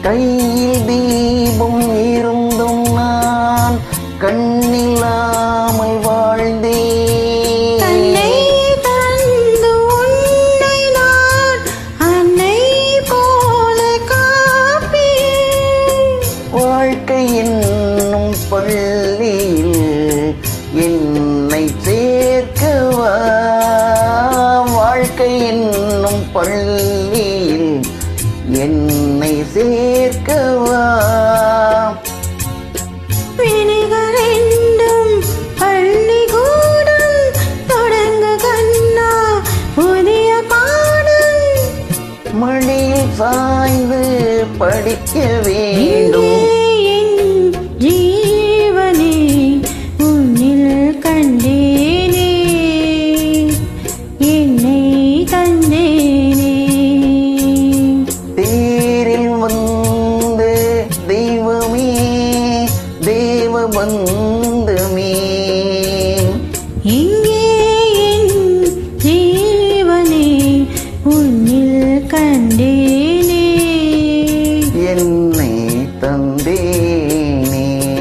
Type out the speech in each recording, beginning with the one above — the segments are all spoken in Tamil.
கையில் தீபம் இருந்தும் நான் கண்ணில்லாமல் வாழ்ந்தேன். தன்னை தந்து உன்னை நான் அன்னை போல காப்பேன். வாழ்க்கை என்னும் பள்ளியில் என்னை சேர்க்கவா, வாழ்க்கை என்னும் பள்ளியில் என்னை சேர்க்கவா. வினைகள் என்றும் பள்ளிக்கூடம் தொடங்க கண்ணா புதிய பாடம். மடியில் சாய்ந்து படிக்க வேண்டும். என் ஜீவனே உன்னில் கண்டேனே, என்னை தந்தேனே. தேரில் வந்த தெய்வமே தேவ பந்தமே, இங்கே என் ஜீவனே உன்னில் கண்டேனே, என்னை தந்தேனே.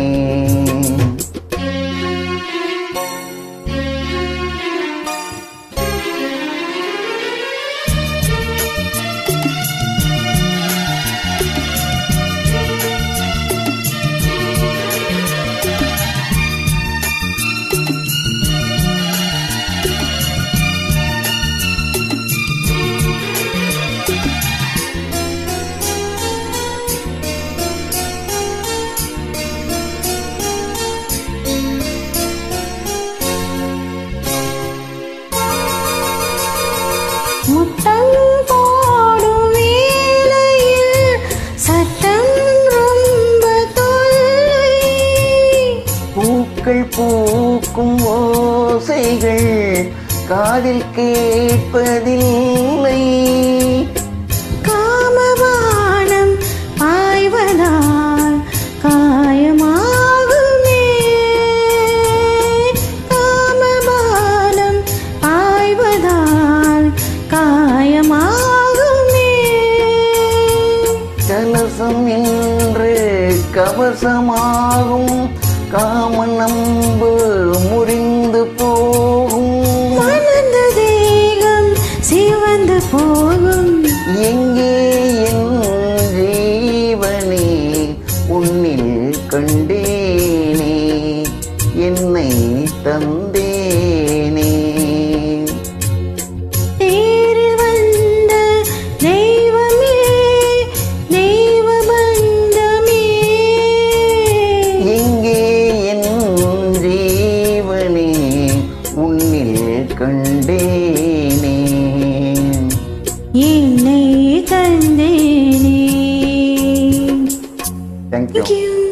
முத்தம் போடும் வேளையில் சத்தம் ரொம்ப தொல்லை. பூக்கள் பூக்கும் ஓசைகள் காதில் கேட்பதில்லை. காமபானம் பாய்வதால் காயமாகுமே, காமபானம் பாய்வதால் காயமாகுமே. கலசம் என்று கவசமாகும், காமன் நம்பு முறிந்து போகும். மணந்த தேகம் சிவந்து போகும். எங்கே என் ஜீவனே உன்னில் கண்டேனே, என்னை தந்தேனே. தேரில் வந்த தெய்வமே தெய்வ பந்தமே, எங்கே என் ஜீவனே உன்னில் கண்டேனே, என்னை தந்தேனே. தேங்க்யூ. Thank you.